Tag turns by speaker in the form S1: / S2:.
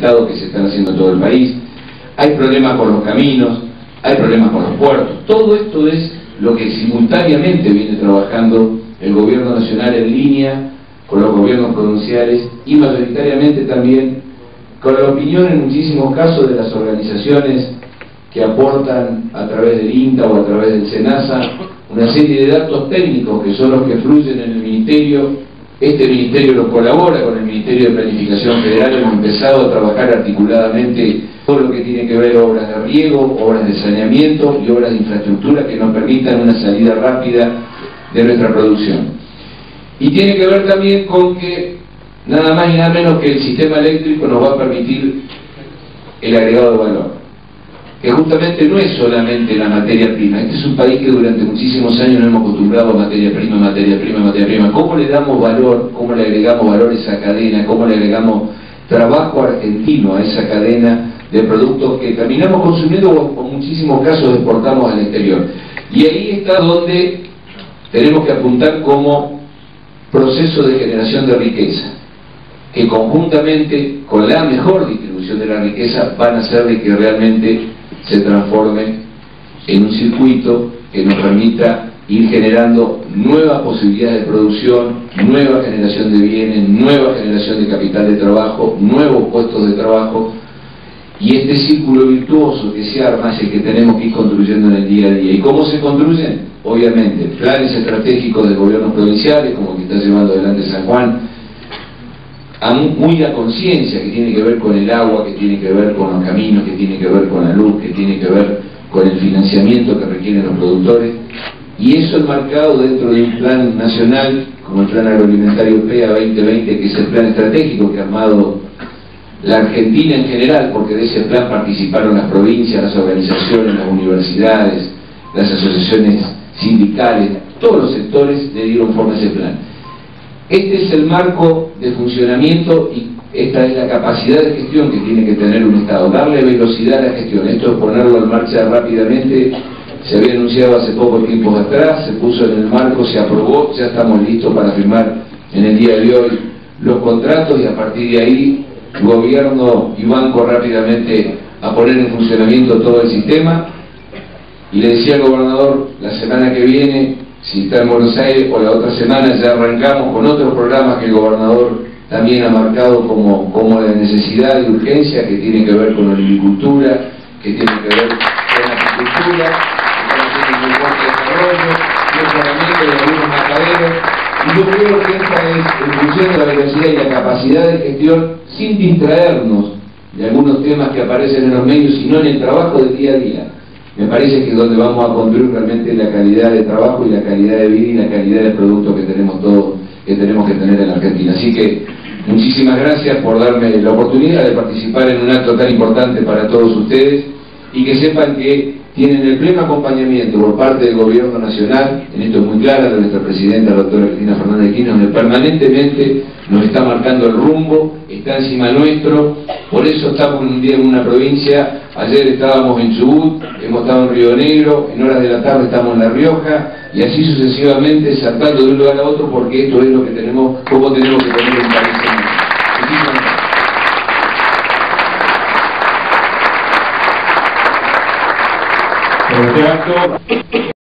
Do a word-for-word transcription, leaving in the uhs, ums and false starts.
S1: asfaltados que se están haciendo en todo el país, hay problemas con los caminos, hay problemas con los puertos. Todo esto es lo que simultáneamente viene trabajando el gobierno nacional en línea con los gobiernos provinciales y mayoritariamente también con la opinión en muchísimos casos de las organizaciones que aportan a través del INTA o a través del SENASA una serie de datos técnicos que son los que fluyen en el Ministerio. Este Ministerio los colabora con el Ministerio de Planificación Federal. Hemos empezado a trabajar articuladamente todo lo que tiene que ver obras de riego, obras de saneamiento y obras de infraestructura que nos permitan una salida rápida de nuestra producción. Y tiene que ver también con que nada más y nada menos que el sistema eléctrico nos va a permitir el agregado de valor, que justamente no es solamente la materia prima. Este es un país que durante muchísimos años nos hemos acostumbrado a materia prima, materia prima, materia prima. ¿Cómo le damos valor? ¿Cómo le agregamos valor a esa cadena? ¿Cómo le agregamos trabajo argentino a esa cadena de productos que terminamos consumiendo o en muchísimos casos exportamos al exterior? Y ahí está donde tenemos que apuntar como proceso de generación de riqueza, que conjuntamente con la mejor distribución de la riqueza van a hacer de que realmente se transforme en un circuito que nos permita ir generando nuevas posibilidades de producción, nueva generación de bienes, nueva generación de capital de trabajo, nuevos puestos de trabajo, y este círculo virtuoso que se arma es el que tenemos que ir construyendo en el día a día. ¿Y cómo se construyen? Obviamente, planes estratégicos de gobiernos provinciales, como el que está llevando adelante San Juan, a muy a conciencia, que tiene que ver con el agua, que tiene que ver con los caminos, que tiene que ver con la luz, que tiene que ver con el financiamiento que requieren los productores, y eso enmarcado dentro de un plan nacional, como el Plan Agroalimentario P E A veinte veinte, que es el plan estratégico que ha armado la Argentina en general, porque de ese plan participaron las provincias, las organizaciones, las universidades, las asociaciones sindicales, todos los sectores le dieron forma a ese plan. Este es el marco de funcionamiento y esta es la capacidad de gestión que tiene que tener un Estado, darle velocidad a la gestión. Esto es ponerlo en marcha rápidamente. Se había anunciado hace poco tiempo atrás, se puso en el marco, se aprobó, ya estamos listos para firmar en el día de hoy los contratos y a partir de ahí gobierno y banco rápidamente a poner en funcionamiento todo el sistema. Y le decía al gobernador, la semana que viene, si está en Buenos Aires, o la otra semana ya arrancamos con otros programas que el gobernador también ha marcado como, como de necesidad y urgencia, que tiene que ver con olivinicultura, que tiene que ver con apicultura, que tiene que ver con desarrollo, mejoramiento de algunos mataderos. Y yo creo que esta es, en función de la velocidad y la capacidad de gestión, sin distraernos de algunos temas que aparecen en los medios, sino en el trabajo del día a día. Me parece que es donde vamos a construir realmente la calidad de trabajo y la calidad de vida y la calidad de producto que tenemos todos, que tenemos que tener en la Argentina. Así que muchísimas gracias por darme la oportunidad de participar en un acto tan importante para todos ustedes y que sepan que tienen el pleno acompañamiento por parte del Gobierno Nacional, en esto es muy clara, de nuestra presidenta, la doctora Cristina Fernández de Kirchner, donde permanentemente nos está marcando el rumbo, está encima nuestro. Por eso estamos un día en una provincia, ayer estábamos en Chubut, hemos estado en Río Negro, en horas de la tarde estamos en La Rioja, y así sucesivamente, saltando de un lugar a otro, porque esto es lo que tenemos, cómo tenemos que tener un país en esto. Muchísimas gracias.
S2: Por este acto